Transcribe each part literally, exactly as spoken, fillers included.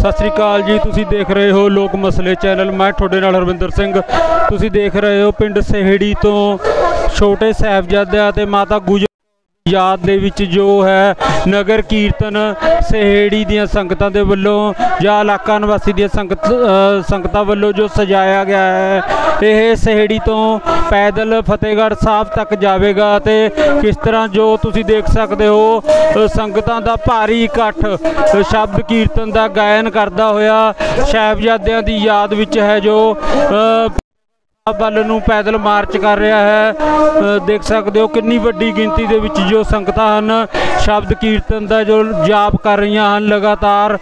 सत श्री अकाल जी, तुसी देख रहे हो लोक मसले चैनल। मैं थोड़े नाल हरविंदर सिंह। तुसी देख रहे हो पिंड सहेड़ी तो छोटे साहिबजादे ते माता गुजर याद दे विच जो है नगर कीर्तन सहेड़ी दियां संगतां दे वल्लों या इलाका निवासी दियां संगत संगतां वल्लों जो सजाया गया है। यह सहेड़ी तो पैदल फतेहगढ़ साहब तक जाएगा ते किस तरह जो तुसी देख सकते हो संगतां दा भारी इकट्ठ शब्द कीर्तन दा गायन करदा होया साहिबजादियां दी याद विच है जो बल नूं पैदल मार्च कर रहा है। देख सकते हो कितनी वड्डी गिनती दे विच जो संगतां हन शब्द कीर्तन का जो जाप कर रही हैं लगातार।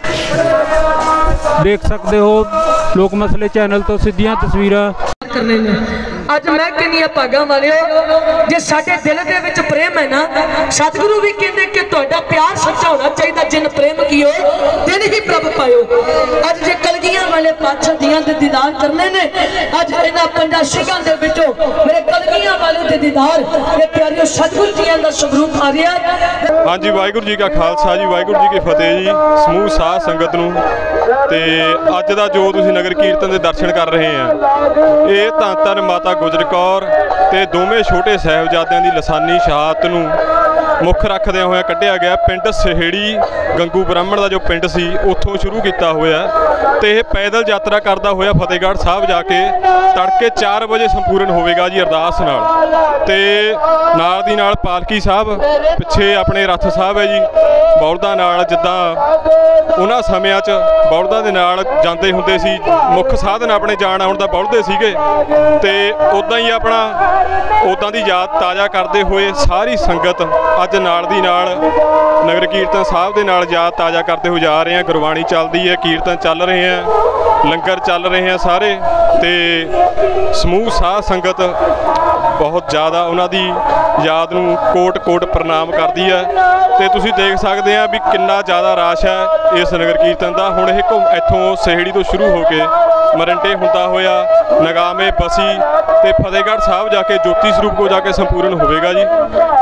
देख सकते हो लोक मसले चैनल तो सीधियां तस्वीरां करने ने। अज मैं कहनी भागा वाले जे साडे दिल दे विच प्रेम है ना, सतगुरु भी कहते कि तुहाडा प्यार सच्चा होना चाहिए। जिन प्रेम कियो तिन ही प्रभ पायो। अज जे कलगियां वाले पातशाह दियां दे दीदार करने ने, अज इन्हां पंजा सिखां दे विचों मेरे कलगियां वाले दे दीदार ये प्यारियो सतगुरु जियां दा स्वरूप आ गया। हाँ जी, वाहिगुरू जी का खालसा जी, वाहिगुरू जी की फतेह जी। समूह साध संगत नूं ते अज दा जो तुसीं नगर कीर्तन दे दर्शन कर रहे हैं, ये धन धन माता गुजर कौर ते दोवें छोटे साहिबजादियां दी लसानी शहादत नूं मुख रखदे होए कढ़िया गया। पिंड सहेड़ी गंगू ब्राह्मण का जो पिंड सी उत्थों शुरू किया होया ते पैदल यात्रा करता होया फतेहगढ़ साहब जाके तड़के चार बजे संपूर्ण होवेगा जी अरदास नाल। ते नाल दी नाल पालकी साहब पिछे अपने रथ साहब है जी बौलदां नाल, जिद्दां उन्हां समयां च बौलदां दे नाल जांदे हुंदे सी, मुख साधन अपने जाण आउण दा बौलदे सीगे ते उदां ही अपना उदां दी याद ताज़ा करते हुए सारी संगत अज नाल दी नाल नगर कीर्तन साहब दे नाल याद ताज़ा करते हुए जा रहे हैं। गुरबाणी चलती है, कीर्तन चल रहे हैं, लंगर चल रहे हैं सारे ते समूह साध संगत बहुत ज़्यादा उन्हां दी याद नूं कोट कोट प्रणाम करती है। तो तुसीं देख सकते हैं भी कितना ज़्यादा रश है इस नगर कीर्तन का। हुण इह इत्थों सहेड़ी तो शुरू हो के मरंटे हुंदा होया नगामे बसी ते फतेहगढ़ साहब जाके ज्योति स्वरूप को जाके संपूर्ण होवेगा जी।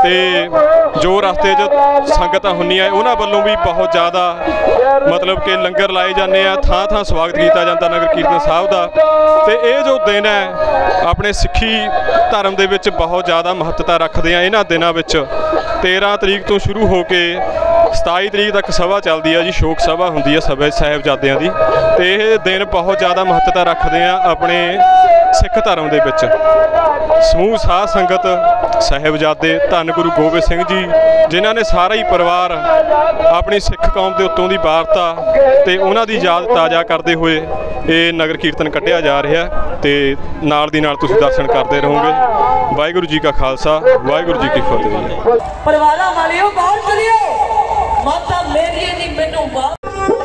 ते जो रास्ते च संगत हुंदियां उन्हां वल्लों भी बहुत ज़्यादा मतलब कि लंगर लाए जाते हैं, थां थां स्वागत किया जाता नगर कीर्तन साहब का। तो ये जो दिन है अपने सिक्खी धर्म दे विच बहुत ज़्यादा महत्वता रखते हैं। इन्हां दिनां विच तेरह तरीक तो शुरू हो के सताई तरीक तक सभा चलती है जी, शोक सभा होंदी है सभा साहिबजादियां दी। तो यह दिन बहुत ज़्यादा महत्वता रखते हैं अपने सिख धर्म दे विच। समूह साध संगत साहिबजादे धन गुरु गोबिंद सिंह जी जिन्हां ने सारा ही परिवार अपनी सिख कौम के उत्तों की वारता ते उन्हां दी याद ताज़ा करते हुए ये नगर कीर्तन कढ़िया जा रहा है। तो नाल दी नाल तुसीं दर्शन करते रहोगे। वाहिगुरू जी का खालसा, वाहिगुरू जी की फतेह। परिवारां वालिओ बाहर चलियो, माता मेरी दी मैनू बाहर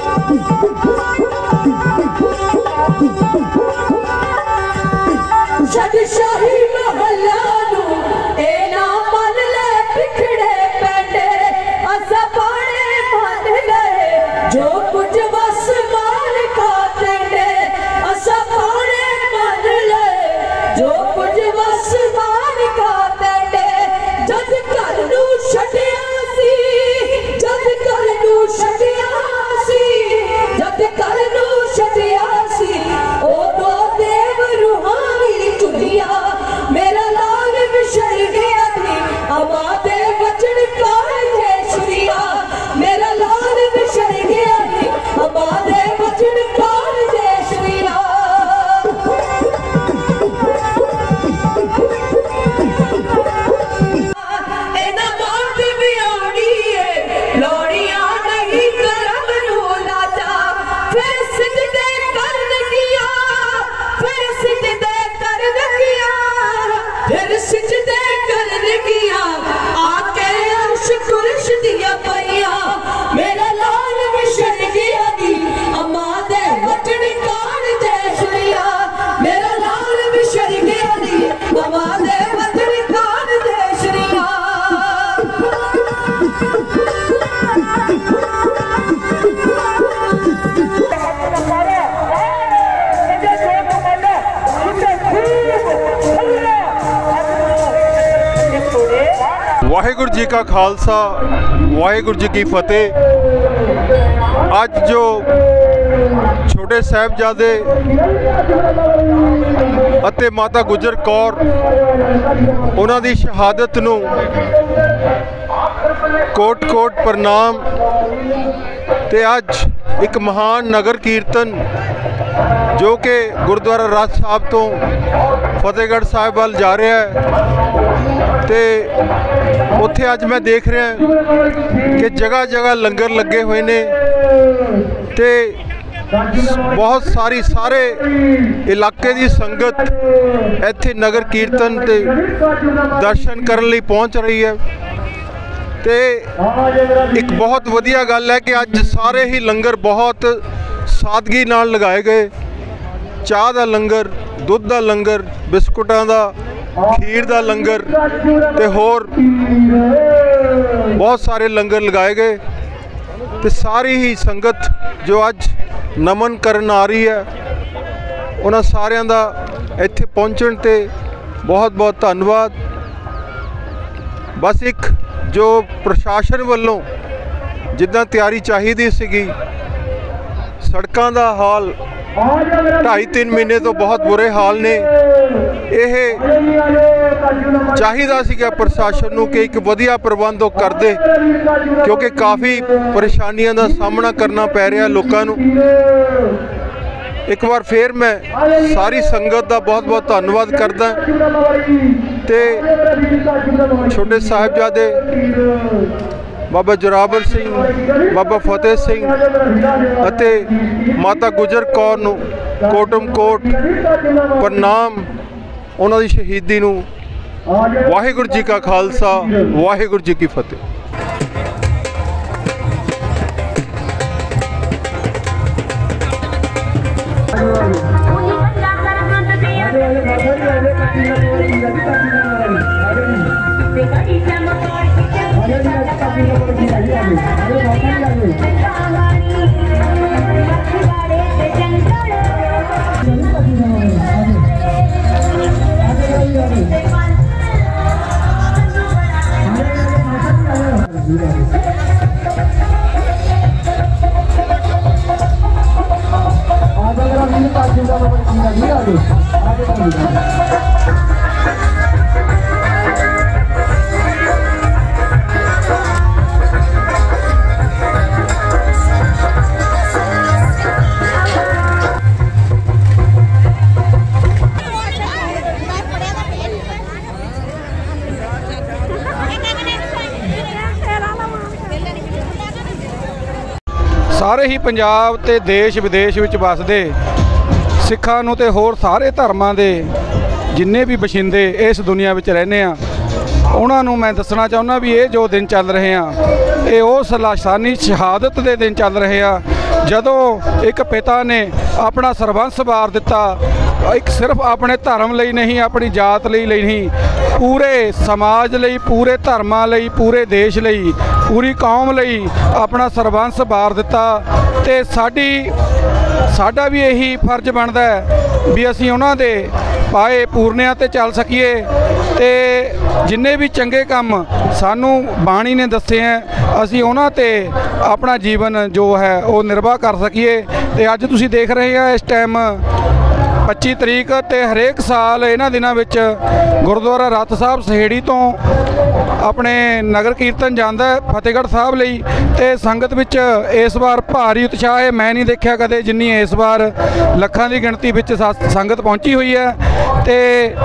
जद शाही महला नू ए ना मन ले बिखड़े पैंडे असा पाने मन गए जो कुछ बस मान का तेंडे असा पाने मन ले जो कुछ बस मान का तेंडे जद घर नू छड्डिया सी जद घर नू छड्डिया सी जद घर नू छड्डिया सी ओ दो देव रूहानी चुलिया मेरा लाल बिछड़ गया थी अमा दे वचन काहे सुनिया मेरा लाल बिछड़ गया थी अमा दे वचन काहे सुनिया। एना बात भी आनी है लोड़ियां नहीं करम नो लाजा फिर सिजदे कर किया फिर सिजदे कर किया फिर सिजदे कर किया आके अर्श कुर्श दिया पैया मेरा लाल बिछड़ गया दी अम्मा दे वचन कान दे सुनिया मेरा लाल बिछड़ गया दी अम्मा दे वचन कान दे सुनिया। वाहिगुरू जी का खालसा, वाहिगुरू जी की फतेह। अज जो ਛੋਟੇ ਸਾਹਿਬਜ਼ਾਦੇ ਅਤੇ ਮਾਤਾ ਗੁਜਰ ਕੌਰ ਉਹਨਾਂ ਦੀ ਸ਼ਹਾਦਤ ਨੂੰ ਕੋਟ ਕੋਟ ਪ੍ਰਣਾਮ। ਤੇ ਅੱਜ ਇੱਕ ਮਹਾਨ ਨਗਰ ਕੀਰਤਨ ਜੋ ਕਿ ਗੁਰਦੁਆਰਾ ਰਾਜ ਸਾਹਿਬ ਤੋਂ ਫਤਿਹਗੜ੍ਹ ਸਾਹਿਬ ਵੱਲ ਜਾ ਰਿਹਾ ਹੈ ਤੇ ਉੱਥੇ ਅੱਜ ਮੈਂ ਦੇਖ ਰਿਹਾ ਕਿ ਜਗ੍ਹਾ ਜਗ੍ਹਾ ਲੰਗਰ ਲੱਗੇ ਹੋਏ ਨੇ ਤੇ ਬਹੁਤ ਸਾਰੀ ਸਾਰੇ ਇਲਾਕੇ ਦੀ ਸੰਗਤ ਇੱਥੇ ਨਗਰ ਕੀਰਤਨ ਤੇ ਦਰਸ਼ਨ ਕਰਨ ਲਈ ਪਹੁੰਚ ਰਹੀ ਹੈ। ਤੇ ਇੱਕ ਬਹੁਤ ਵਧੀਆ ਗੱਲ ਹੈ ਕਿ ਅੱਜ ਸਾਰੇ ਹੀ ਲੰਗਰ ਬਹੁਤ ਸਾਦਗੀ ਨਾਲ ਲਗਾਏ ਗਏ। ਚਾਹ ਦਾ ਲੰਗਰ, ਦੁੱਧ ਦਾ ਲੰਗਰ, ਬਿਸਕੁਟਾਂ ਦਾ, ਖੀਰ ਦਾ ਲੰਗਰ ਤੇ ਹੋਰ ਬਹੁਤ ਸਾਰੇ ਲੰਗਰ ਲਗਾਏ ਗਏ ਤੇ ਸਾਰੀ ਹੀ ਸੰਗਤ ਜੋ ਅੱਜ ਨਮਨ ਕਰਨ ਆ ਰਹੀ ਹੈ ਉਹਨਾਂ ਸਾਰਿਆਂ ਦਾ ਇੱਥੇ ਪਹੁੰਚਣ ਤੇ ਬਹੁਤ ਬਹੁਤ ਧੰਨਵਾਦ। ਬਸ ਇੱਕ ਜੋ ਪ੍ਰਸ਼ਾਸਨ ਵੱਲੋਂ ਜਿੱਦਾਂ ਤਿਆਰੀ ਚਾਹੀਦੀ ਸੀਗੀ, ਸੜਕਾਂ ਦਾ ਹਾਲ ਢਾਈ ਤਿੰਨ ਮਹੀਨੇ ਤੋਂ ਬਹੁਤ ਬੁਰੇ ਹਾਲ ਨੇ। ਇਹ ਚਾਹੀਦਾ ਸੀਗਾ ਪ੍ਰਸ਼ਾਸਨ ਨੂੰ ਕਿ ਇੱਕ ਵਧੀਆ ਪ੍ਰਬੰਧ ਉਹ ਕਰਦੇ ਕਿਉਂਕਿ ਕਾਫੀ ਪਰੇਸ਼ਾਨੀਆਂ ਦਾ ਸਾਹਮਣਾ ਕਰਨਾ ਪੈ ਰਿਹਾ ਲੋਕਾਂ ਨੂੰ। ਇੱਕ ਵਾਰ ਫੇਰ ਮੈਂ ਸਾਰੀ ਸੰਗਤ ਦਾ ਬਹੁਤ ਬਹੁਤ ਧੰਨਵਾਦ ਕਰਦਾ ਤੇ ਛੋਟੇ ਸਾਹਿਬਜ਼ਾਦੇ ਬਾਬਾ ਜੋਰਾਵਰ ਸਿੰਘ, ਬਾਬਾ ਫਤਿਹ ਸਿੰਘ ਅਤੇ ਮਾਤਾ ਗੁਜਰ ਕੌਰ ਨੂੰ ਕੋਟਮ ਕੋਟ ਪ੍ਰਣਾਮ। ਉਹਨਾਂ ਦੀ ਸ਼ਹੀਦੀ ਨੂੰ ਵਾਹਿਗੁਰੂ ਜੀ ਕਾ ਖਾਲਸਾ, ਵਾਹਿਗੁਰੂ ਜੀ ਕੀ ਫਤਿਹ। ਸਾਰੇ ਹੀ ਪੰਜਾਬ ਤੇ ਦੇਸ਼ ਵਿਦੇਸ਼ ਵਿੱਚ ਵਸਦੇ ਸਿੱਖਾਂ ਨੂੰ ਤੇ ਹੋਰ ਸਾਰੇ ਧਰਮਾਂ ਦੇ ਜਿੰਨੇ ਵੀ ਵਸਿੰਦੇ ਇਸ ਦੁਨੀਆ ਵਿੱਚ ਰਹਿੰਦੇ ਆ ਉਹਨਾਂ ਨੂੰ ਮੈਂ ਦੱਸਣਾ ਚਾਹੁੰਦਾ ਵੀ ਇਹ ਜੋ ਦਿਨ ਚੱਲ ਰਹੇ ਆ ਇਹ ਉਸ ਲਾਸਾਨੀ ਸ਼ਹਾਦਤ ਦੇ ਦਿਨ ਚੱਲ ਰਹੇ ਆ ਜਦੋਂ ਇੱਕ ਪਿਤਾ ਨੇ ਆਪਣਾ ਸਰਬੰਸ ਵਾਰ ਦਿੱਤਾ। ਇੱਕ ਸਿਰਫ ਆਪਣੇ ਧਰਮ ਲਈ ਨਹੀਂ, ਆਪਣੀ ਜਾਤ ਲਈ ਲਈ ਨਹੀਂ, ਪੂਰੇ ਸਮਾਜ ਲਈ, ਪੂਰੇ ਧਰਮਾਂ ਲਈ, ਪੂਰੇ ਦੇਸ਼ ਲਈ, ਪੂਰੀ ਕੌਮ ਲਈ ਆਪਣਾ ਸਰਬੰਸ ਵਾਰ ਦਿੱਤਾ। ਤੇ ਸਾਡੀ ਸਾਡਾ ਵੀ ਇਹੀ ਫਰਜ਼ ਬਣਦਾ ਹੈ ਵੀ ਅਸੀਂ ਉਹਨਾਂ ਦੇ ਪਾਏ ਪੂਰਨਿਆਂ ਤੇ ਚੱਲ ਸਕੀਏ ਤੇ ਜਿੰਨੇ ਵੀ ਚੰਗੇ ਕੰਮ ਸਾਨੂੰ ਬਾਣੀ ਨੇ ਦੱਸੇ ਹੈ ਅਸੀਂ ਉਹਨਾਂ ਤੇ ਆਪਣਾ ਜੀਵਨ ਜੋ ਹੈ ਉਹ ਨਿਰਵਾਹ ਕਰ ਸਕੀਏ। ਤੇ ਅੱਜ ਤੁਸੀਂ ਦੇਖ ਰਹੇ ਆ ਇਸ ਟਾਈਮ ਪੱਚੀ ਤਰੀਕ ਤੇ ਹਰੇਕ ਸਾਲ ਇਹਨਾਂ ਦਿਨਾਂ ਵਿੱਚ ਗੁਰਦੁਆਰਾ ਰਤ ਸਾਹਿਬ ਸਹੇੜੀ ਤੋਂ ਆਪਣੇ ਨਗਰ ਕੀਰਤਨ ਜਾਂਦਾ ਫਤਿਹਗੜ੍ਹ ਸਾਹਿਬ ਲਈ ਤੇ ਸੰਗਤ ਵਿੱਚ ਇਸ ਵਾਰ ਭਾਰੀ ਉਤਸ਼ਾਹ ਹੈ। ਮੈਂ ਨਹੀਂ ਦੇਖਿਆ ਕਦੇ ਜਿੰਨੀ ਇਸ ਵਾਰ ਲੱਖਾਂ ਦੀ ਗਿਣਤੀ ਵਿੱਚ ਸੰਗਤ ਪਹੁੰਚੀ ਹੋਈ ਹੈ। ਤੇ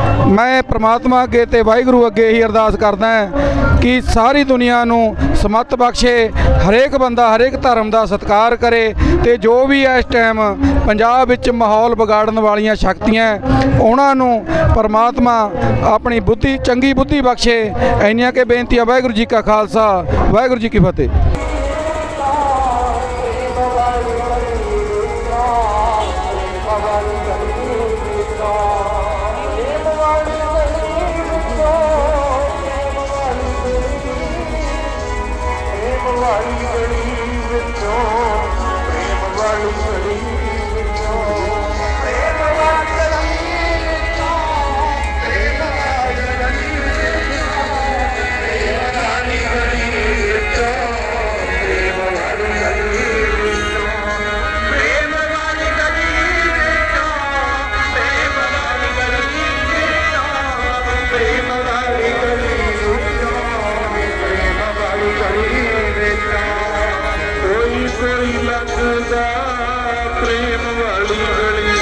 ਮੈਂ ਪ੍ਰਮਾਤਮਾ ਅੱਗੇ ਤੇ ਵਾਹਿਗੁਰੂ ਅੱਗੇ ਹੀ ਅਰਦਾਸ ਕਰਦਾ ਹਾਂ ਕਿ ਸਾਰੀ ਦੁਨੀਆ ਨੂੰ ਸਮੱਤ ਬਖਸ਼ੇ, ਹਰੇਕ ਬੰਦਾ ਹਰੇਕ ਧਰਮ ਦਾ ਸਤਿਕਾਰ ਕਰੇ ਤੇ ਜੋ ਵੀ ਇਸ ਟਾਈਮ ਪੰਜਾਬ ਵਿੱਚ ਮਾਹੌਲ ਵਿਗਾੜਨ ਵਾਲੀਆਂ ਸ਼ਕਤੀਆਂ ਉਹਨਾਂ ਨੂੰ ਪਰਮਾਤਮਾ ਆਪਣੀ ਬੁੱਧੀ ਚੰਗੀ ਬੁੱਧੀ ਬਖਸ਼ੇ। ਇੰਨੀਆਂ ਕਿ ਬੇਨਤੀਆਂ। ਵਾਹਿਗੁਰੂ ਜੀ ਕਾ ਖਾਲਸਾ, ਵਾਹਿਗੁਰੂ ਜੀ ਕੀ ਫਤਿਹ। लंघदा प्रेम वाली गली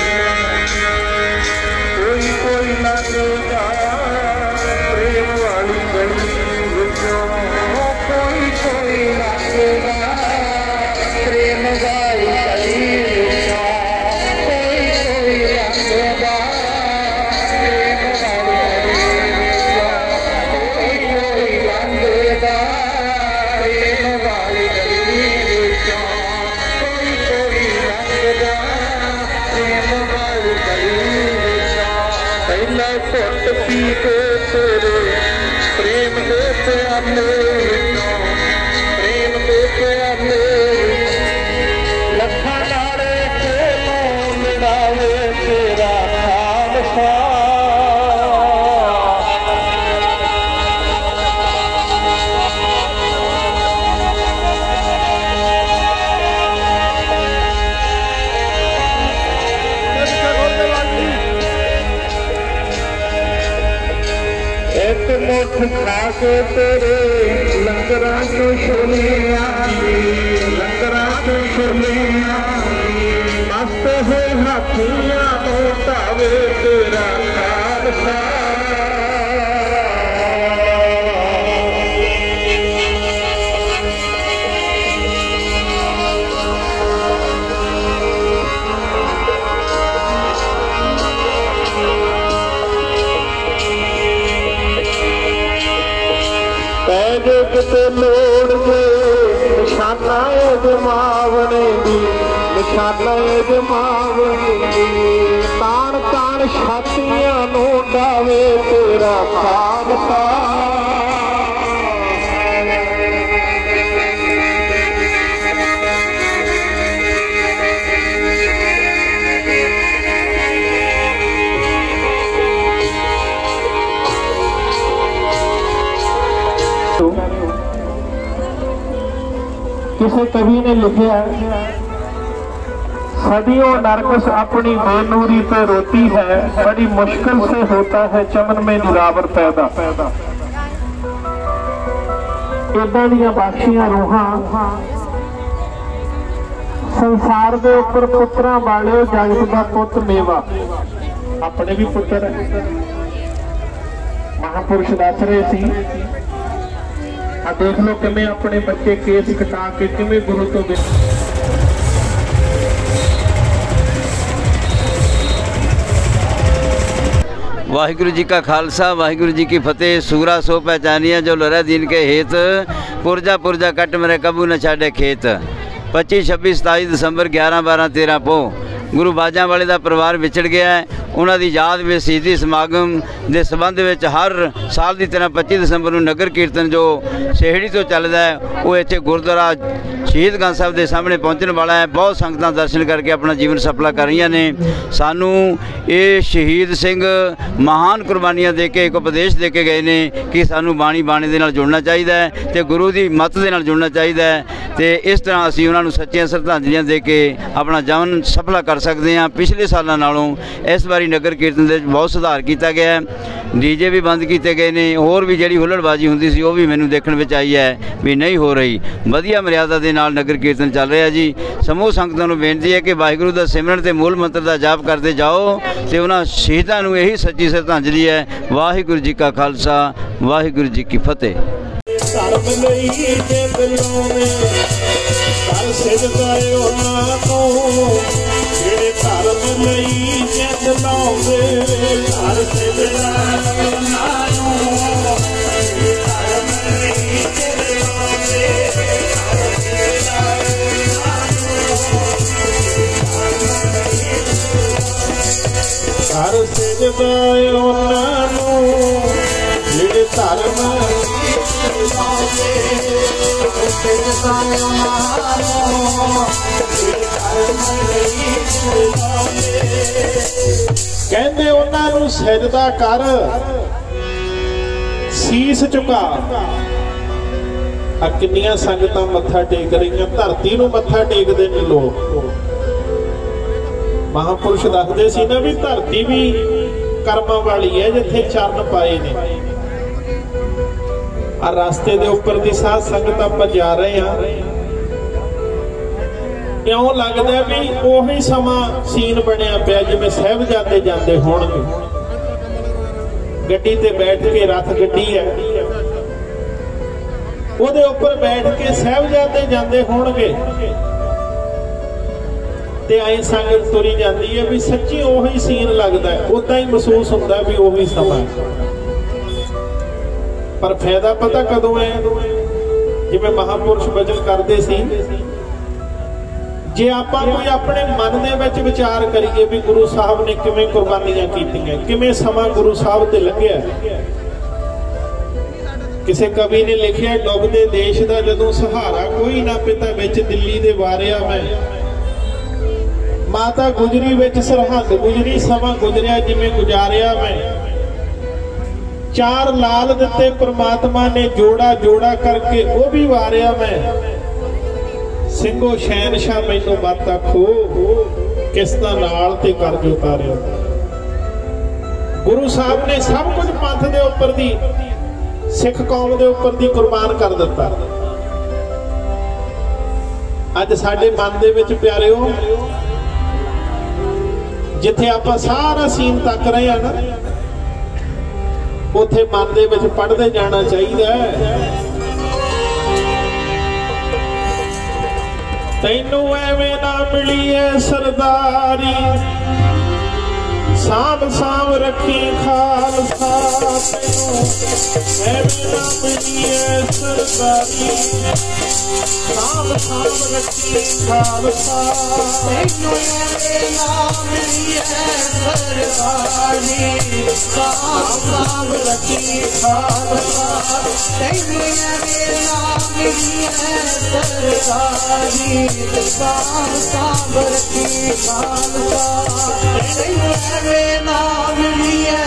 कोई कोई लंघदा प्रेम वाली गली विचों कोई कोई लंघदा प्रेम वाली गली विचों कोई कोई लंघदा प्रेम वाली गली विचों कोई कोई लंघदा प्रेम वाली गली विचों कोई कोई लंघदा प्रेम वाली गली विचों पहला घुट पी के तेरे प्रेम दे प्याले विचों प्रेम दे प्याले लखा नाले के मोह मिलावे तेरा खालसा एक मुठ खा के तेरे लंगरा को छोलिया लंगरा को छोलिया मस्त हो हाथियां उठावे तेरा खालसा पैजे किते लोड़ के निशाना जमावने दी निशाना जमावने दी तान तान छातियां नू डावे तेरा खालसा किसी कवि ने लिखा सदियों नरकस अपनी बेनूरी पे रोती है बड़ी मुश्किल से होता है चमन में निरावर पैदा इदां दियां बाखियां रूहां संसार दे उपर पुत्रां वाले जगत दा पुत मेवा अपने भी पुत्र महापुरुष दस रहे सी आ देख लो किवें अपने बच्चे केस कटा के किवें गुरु तो वाहिगुरु जी का खालसा वाहिगुरु जी की फतेह। सूरा सो पहचानिया जो लहरा दीन के हेत पुरजा पुरजा कट मेरे कबू न छाड़े खेत। पच्चीस छब्बीस सताई दिसंबर ग्यारह बारह तेरह पो गुरु बाजा वाले का परिवार विछड़ गया है। उन्होंने याद में शहीदी समागम के संबंध में हर साल की तरह पच्चीस दिसंबर को नगर कीर्तन जो सेहड़ी तो चलता है वो इतने गुरुद्वारा शहीद गंज साहब के सामने पहुँचने वाला है। बहुत संगतां दर्शन करके अपना जीवन सफला कर रही ने। सानू ये शहीद सिंह महान कुर्बानियां दे के एक उपदेश दे के गए ने कि सानू बाणी बाणी दे नाल जुड़ना चाहिए तो गुरु की मत दे नाल जुड़ना चाहिए तो इस तरह असीं उन्होंने सच्चियां श्रद्धांजलियां दे के अपना जीवन सफला कर सकते हैं। पिछले सालों नालों इस बारी नगर कीर्तन दे बहुत सुधार किया गया है। डीजे भी बंद किए गए ने। होर भी जी हुल्लड़बाजी होंदी सी वो भी मैनूं देखण विच आई है भी नहीं हो रही। वधिया मर्यादा दे नाल नगर कीर्तन चल रहा जी। समूह संगतां नूं बेनती है कि वाहिगुरू दा सिमरन ते मूल मंत्र दा जाप करते जाओ तो उन्हां शहीदां नूं यही सच्ची श्रद्धांजलि है। वाहिगुरू जी का खालसा वाहिगुरू जी की फतेह। घर सिजदाए उन्हां जिहड़े धर्म कहंदे उन्हां सिजदा कर शीस झुका। किन्नियां संगतां मत्था टेक रही धरती नूं मत्था टेकदे ने लोग। महापुरुष दसदे सी ना भी धरती भी कर्मां वाली है जिथे चरण पाए ने। आ रास्ते दे उपर दी साध संगत आपां जा रहे हैं। क्यों लगता है भी ਉਹੀ ਸਮਾਂ ਸੀਨ ਬਣਿਆ ਪਿਆ ਜਿਵੇਂ ਸਾਹਿਬਜ਼ਾਦੇ ਜਾਂਦੇ ਹੋਣਗੇ ਗੱਡੀ ਤੇ ਬੈਠ ਕੇ रथ ਗੱਡੀ है ਉਹਦੇ ਉੱਪਰ ਬੈਠ ਕੇ ਸਾਹਿਬਜ਼ਾਦੇ ਜਾਂਦੇ ਹੋਣਗੇ ਤੇ ਐਂ ਸੰਗਤ ਤੁਰੀ ਜਾਂਦੀ ਹੈ ਵੀ ਸੱਚੀ ਉਹੀ ਸੀਨ ਲੱਗਦਾ ਹੈ ਉਦਾਂ ਹੀ ਮਹਿਸੂਸ ਹੁੰਦਾ ਵੀ ਉਹੀ ਸਮਾਂ पर फायदा पता कदों है जिवें महापुरुष वचन करते सी जे आपां कोई अपने मन दे विच विचार करिए भी गुरु साहब ने किवें कुर्बानियां कीतियां किवें समा गुरु साहब ते लंघिया किसी कवि ने लिखिया डुबदे देश दा जदों सहारा कोई ना पिता विच दिल्ली दे वारिया मैं माता गुजरी विच सरहद गुजरी समा गुजरिया जिवें गुजारिया मैं चार लाल दिते परमात्मा ने जोड़ा जोड़ा करके वो भी वारिया मैं सिंघो शहनशाह मैनू मत आखो किसदा नाल ते कर्ज उतारिया गुरु साहब ने सब कुछ पंथ दे उपर दी सिख कौम दे उपर दी कुर्बान कर दिता अज साडे मन दे विच प्यारिओ जिथे आपां सारा सीन तक रहे हैं ना उथे मन दे विच पढ़दे जाना चाहिए तैनू एवें ना मिली है सरदारी साम साम रखी खालसा तैनू एवें ना मिली है सरदारी साम साम रखी खालसा तैनू एवें ना मिली है सरदारी साम साम रखी खालसा तैनू एवें ना मिली है सरदारी साम साम रखी खालसा तैनू एवें ना मिली है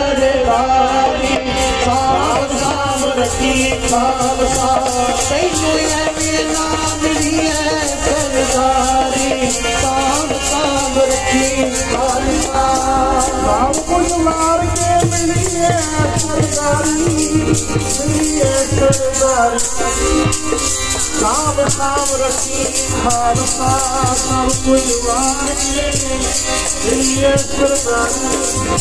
सरदारी साम साम रखी खालसा तैनू एवें ना मिली है सरदारी साम साम रखी खालसा नाम कुछ मार के मिली है सरदारी मिली है सरदारी साम साम रखी खालसा सब कुछ मार के मिली है सरदारी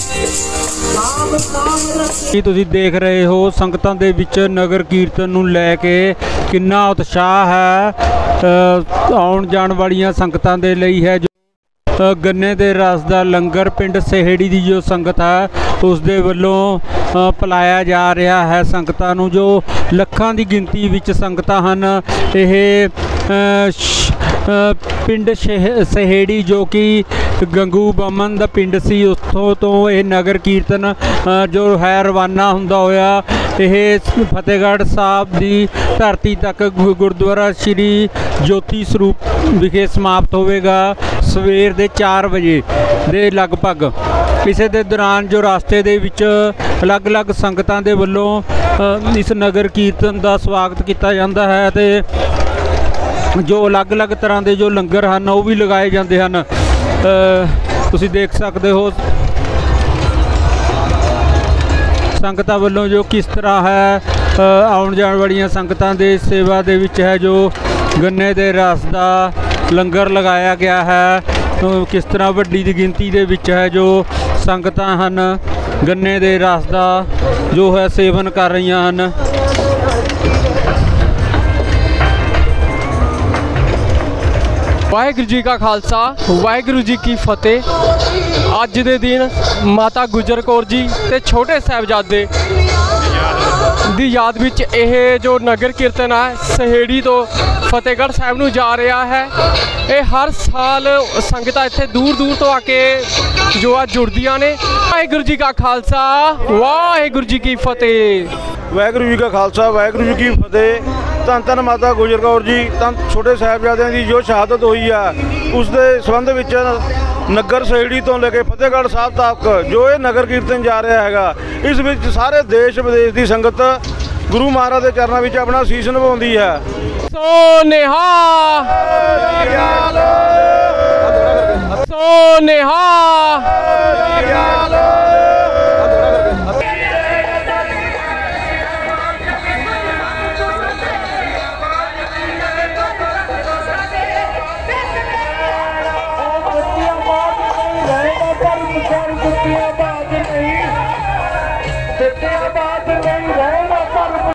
साम साम रखी। ਕੀ ਤੁਸੀਂ ਦੇਖ ਰਹੇ ਹੋ ਸੰਗਤਾਂ ਦੇ ਵਿੱਚ ਨਗਰ ਕੀਰਤਨ ਨੂੰ ਲੈ ਕੇ ਕਿੰਨਾ ਉਤਸ਼ਾਹ ਹੈ ਅ, ਆਉਣ ਜਾਣ ਵਾਲੀਆਂ ਸੰਗਤਾਂ ਦੇ ਲਈ ਹੈ ਜੋ ਅ, ਗੰਨੇ ਦੇ ਰਸ ਦਾ ਲੰਗਰ ਪਿੰਡ ਸਹੇੜੀ ਦੀ ਜੋ ਸੰਗਤ ਹੈ ਉਸ ਦੇ ਵੱਲੋਂ ਅ, ਪਿਲਾਇਆ ਜਾ ਰਿਹਾ ਹੈ ਸੰਗਤਾਂ ਨੂੰ ਜੋ ਲੱਖਾਂ ਦੀ ਗਿਣਤੀ ਵਿੱਚ ਸੰਗਤਾਂ ਹਨ ਇਹ ਅ, ਸ਼- ਅ, ਪਿੰਡ ਸ਼ਹਿ- ਸਹੇੜੀ ਜੋ ਕਿ ਗੰਗੂ ਬਾਮਨ ਦਾ ਪਿੰਡ ਸੀ ਉੱਥੋਂ ਤੋਂ ਇਹ ਨਗਰ ਕੀਰਤਨ ਅ, ਜੋ ਹੈ ਰਵਾਨਾ ਹੁੰਦਾ ਹੋਇਆ ਇਹ ਫਤਿਹਗੜ੍ਹ ਸਾਹਿਬ ਦੀ ਧਰਤੀ ਤੱਕ ਗੁ- ਗੁਰਦੁਆਰਾ ਸ਼੍ਰੀ ਜੋਤੀ ਸਰੂਪ ਵਿਖੇ ਸਮਾਪਤ ਹੋਵੇਗਾ ਸਵੇਰ ਦੇ ਚਾਰ ਵਜੇ ਦੇ ਲਗਭਗ। ਇਸੇ ਦੇ ਦੌਰਾਨ ਜੋ ਰਸਤੇ ਦੇ ਵਿੱਚ ਅਲੱਗ-ਅਲੱਗ ਸੰਗਤਾਂ ਦੇ ਵੱਲੋਂ ਅ, ਇਸ ਨਗਰ ਕੀਰਤਨ ਦਾ ਸਵਾਗਤ ਕੀਤਾ ਜਾਂਦਾ ਹੈ ਤੇ ਜੋ ਅਲੱਗ-ਅਲੱਗ ਤਰ੍ਹਾਂ ਦੇ ਜੋ ਲੰਗਰ ਹਨ ਉਹ ਵੀ ਲਗਾਏ ਜਾਂਦੇ ਹਨ। ਅ, ਤੁਸੀਂ ਦੇਖ ਸਕਦੇ ਹੋ ਸੰਗਤਾਂ ਵੱਲੋਂ ਜੋ ਕਿਸ ਤਰ੍ਹਾਂ ਹੈ ਅ, ਆਉਣ ਜਾਣ ਵਾਲੀਆਂ ਸੰਗਤਾਂ ਦੇ ਸੇਵਾ ਦੇ ਵਿੱਚ ਹੈ ਜੋ ਗੰਨੇ ਦੇ ਰਸ ਦਾ ਲੰਗਰ ਲਗਾਇਆ ਗਿਆ ਹੈ ਅ, ਕਿਸ ਤਰ੍ਹਾਂ ਵੱਡੀ ਦੀ ਗਿਣਤੀ ਦੇ ਵਿੱਚ ਹੈ ਜੋ ਸੰਗਤਾਂ ਹਨ ਗੰਨੇ ਦੇ ਰਸ ਦਾ ਜੋ ਹੈ ਸੇਵਨ ਕਰ ਰਹੀਆਂ ਹਨ। ਵਾਹਿਗੁਰੂ ਜੀ ਕਾ ਖਾਲਸਾ ਵਾਹਿਗੁਰੂ ਜੀ ਕੀ ਫਤਿਹ। ਅੱਜ ਦੇ ਦਿਨ ਮਾਤਾ ਗੁਜਰ ਕੌਰ ਜੀ ਤੇ ਛੋਟੇ ਸਾਹਿਬਜ਼ਾਦੇ ਦੀ ਯਾਦ ਵਿੱਚ ਇਹ ਜੋ ਨਗਰ ਕੀਰਤਨ ਹੈ ਸਹੇੜੀ ਤੋਂ ਫਤਿਹਗੜ੍ਹ ਸਾਹਿਬ ਨੂੰ ਜਾ ਰਿਹਾ ਹੈ। ਇਹ ਹਰ ਸਾਲ ਸੰਗਤਾਂ ਇੱਥੇ ਦੂਰ ਦੂਰ ਤੋਂ ਆ ਕੇ ਜੋ ਆ ਜੁੜਦੀਆਂ ਨੇ। ਵਾਹਿਗੁਰੂ ਜੀ ਕਾ ਖਾਲਸਾ ਵਾਹਿਗੁਰੂ ਜੀ ਕੀ ਫਤਿਹ। ਵਾਹਿਗੁਰੂ ਜੀ ਕਾ ਖਾਲਸਾ ਵਾਹਿਗੁਰੂ ਜੀ ਕੀ ਫਤਿਹ। ਧੰਨ ਧੰਨ ਮਾਤਾ ਗੁਜਰ ਕੌਰ ਜੀ ਤਾਂ ਛੋਟੇ ਸਾਹਿਬਜ਼ਾਦਿਆਂ ਦੀ ਜੋ ਸ਼ਹਾਦਤ ਹੋਈ ਆ ਉਸ ਦੇ ਸੰਬੰਧ ਵਿੱਚ ਨਗਰ ਸਹੇੜੀ ਤੋਂ ਲੈ ਕੇ ਫਤਿਹਗੜ੍ਹ ਸਾਹਿਬ ਤੱਕ ਜੋ ਇਹ ਨਗਰ ਕੀਰਤਨ ਜਾ ਰਿਹਾ ਹੈਗਾ ਇਸ ਵਿੱਚ ਸਾਰੇ ਦੇਸ਼ ਵਿਦੇਸ਼ ਦੀ ਸੰਗਤ ਗੁਰੂ ਮਹਾਰਾਜ ਦੇ ਚਰਨਾਂ ਵਿੱਚ ਆਪਣਾ ਸੀਸ ਨਿਭਾਉਂਦੀ ਹੈ। ਸੋ ਨਿਹਾਲ ਸੋ ਨਿਹਾਲ